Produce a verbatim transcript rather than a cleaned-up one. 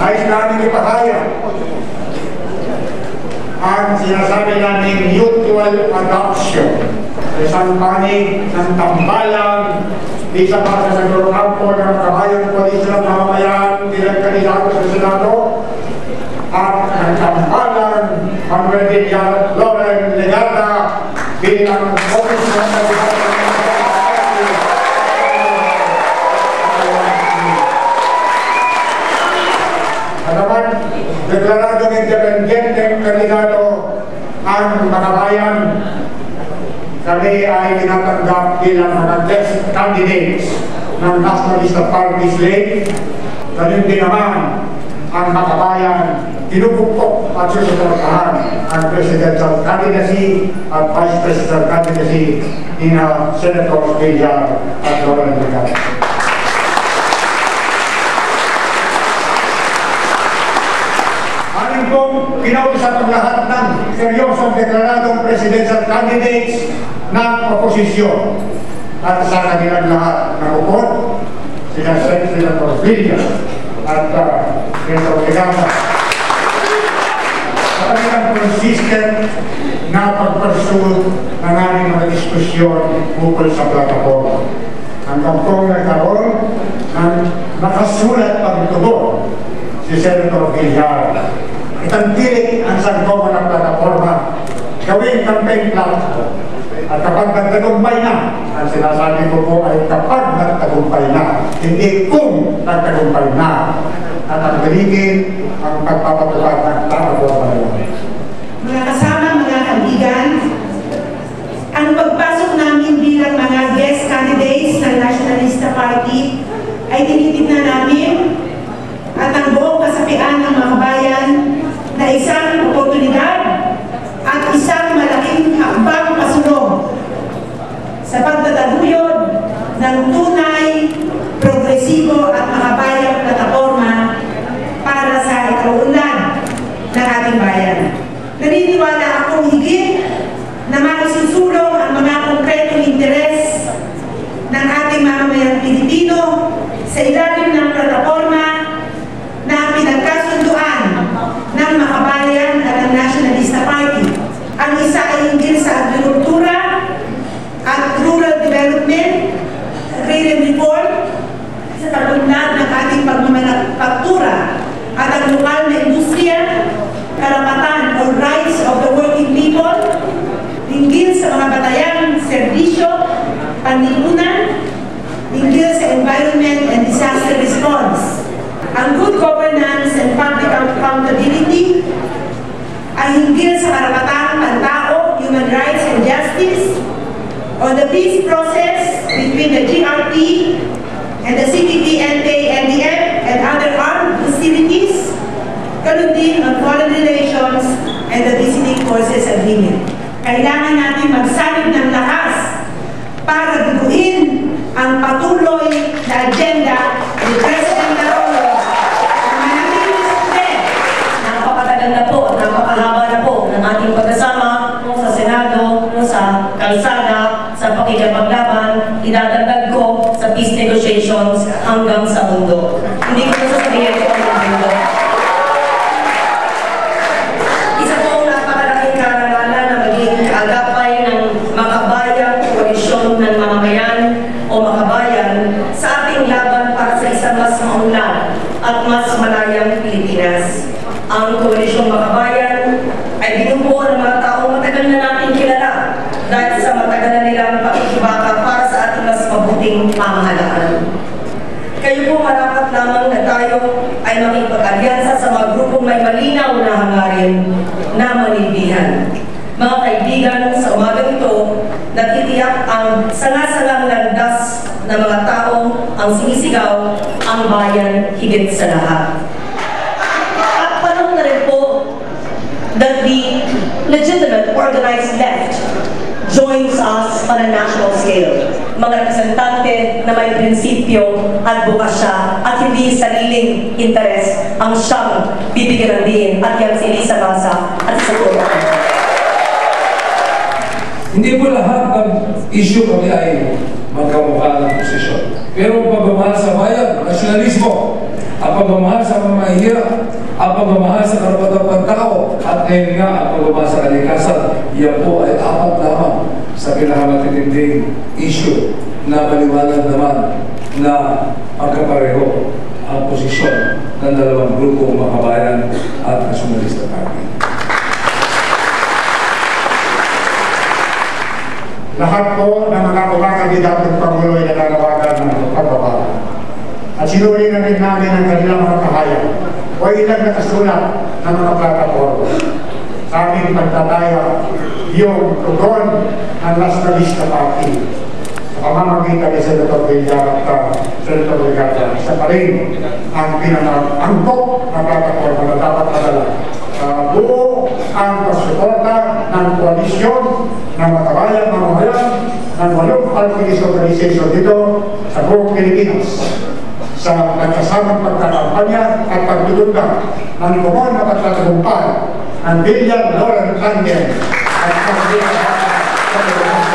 Nais namin ipahayag ang sinasabi namin mutual adoption. Isang panig ng tambalan, isa para sa nagkakampo ng kabayang koalisyon ng mamamayan bilang kandidato sa Senado, at ng tambalan ang Reverend Lauren Legarda bilang office ng kandidato ng Alaman, deklaradong independenteng kandidato ang makabayan. Kami ay tinatanggap bilang mga guest candidates ng Nationalista Party slate. Ganun din naman ang makabayan, tinupukpok at susuportahan ang presidential candidacy at vice presidential candidacy ni Senator Villar at Lauren Legarda. Kung kinausap ang lahat ng seryosong deklaradong presidential candidates ng oposisyon at sa kanilang lahat ng upot, sila Senator Villar at uh, Senator Legarda, sa kanilang consistent na pagpursuit ng aming mga diskusyon ukol sa plataforma. Hanggang kong nagkaroon ng nakasulat pang tugon si Senator Villar. Itanggilit ang sangkoma ng plataforma, gawing campaign platform. At kapag nagtagumpay na, ang sinasabi ko po ay kapag nagtagumpay na, hindi kung nagtagumpay na, at ang galigin ang pagpapatupad ng plataforma na yun. Mga kasama, mga kaibigan, ang pagpasok namin bilang mga guest candidates ng Nationalista Party ay tinitignan namin at ang buong kasapian ng mga kabayan na isang oportunidad at isang malaking hakbang pasulong sa pagtataguyod ng tunay, progresibo at makabayang plataforma para sa ikaunlad ng ating bayan. Naniniwala akong higit na maisusulong ang mga konkretong interes ng ating mamamayang Pilipino sa ilalim ng plataforma na pinagkasunduan ng makabayan at ng Nationalista Party. Ang isa ay hinggil sa agrikultura at rural development, agrarian reform, sa talunan ng ating pagmamanufaktura at ang lokal na industriya, karapatan or rights of the working people, hinggil sa mga batayang serbisyo, panlipunan, hinggil sa environment and disaster response. Ang good governance and public accountability ay hinggil sa karapatang pantao, human rights and justice, on the peace process between the G R P and the C P P, N P A, N D F, and other armed hostilities, ganun din on foreign relations and the visiting forces agreement. Kailangan natin magsalib ng lakas para duguin ang patuloy na agenda ni President Lauro. Napakatagal na po, napakahaba na po ng ating pagkasama mo sa Senado, mo sa kalsada, sa pakikipaglaban, idadagdag ko sa peace negotiations hanggang sa mundo. Hindi ko nasasabihin ko ang mundo. Isa pong napakalaking karangalan na maging agapay ng makabayang koalisyon ng mamamayan o makabayan sa ating laban para sa isang mas maunlad at mas malayang Pilipinas. Ang koalisyong makabayan ay binubuo ng mga taong matagal na natin kilala dahil sa matagal na nilang pakikibaka para sa ating mas mabuting pamahalaan. Kayo po marapat lamang na tayo ay makipag-alyansa sa mga grupong may malinaw na hangarin na manindihan. Mga kaibigan, sa umagang ito, natitiyak ang sanga-sangang landas ng mga taong ang sinisigaw ang bayan higit sa lahat. That the legitimate organized left joins us on a national scale. Mga representante na may prinsipyo at bukasya at hindi sariling interes ang siyang bibigyan din at yan si Elisa Basa at sa Tuwa. Hindi po lahat ng issue kami ay magkamukha ng posisyon. Pero ang pagmamahal sa bayan, nasyonalismo, ang pagmamahal sa mamahihirap, ang pagmamahal sa karapatang pagtao, at ngayon nga ang pagmamahal sa kalikasan, yan po ay apat lamang sa pinakamatitinding issue na maliwanag naman na magkapareho ang posisyon ng dalawang grupong makabayan at nasyonalista party. Lahat po ng mga kumakandidatong Pangulo ay nalalawagan ng pagbabago. At sinuri na rin namin ang kanilang mga kahayag o ilang nakasulat ng mga plataforma. Sa aming pagtataya, yung tugon ng Nacionalista Party sa pamamagitan ni Senator Villar at Senator Ligata, isa pa rin ang pinaka-angkop na plataforma na dapat madala. Uh, buo ang pagsuporta ng koalisyon ng makabayan ng mamayan ng walong party organization dito sa buong Pilipinas sa nagkasamang pagkakampanya at pagtutulong ng kumon na pagtatagumpay ng Villar, Laurel, Angel at pagkakampanya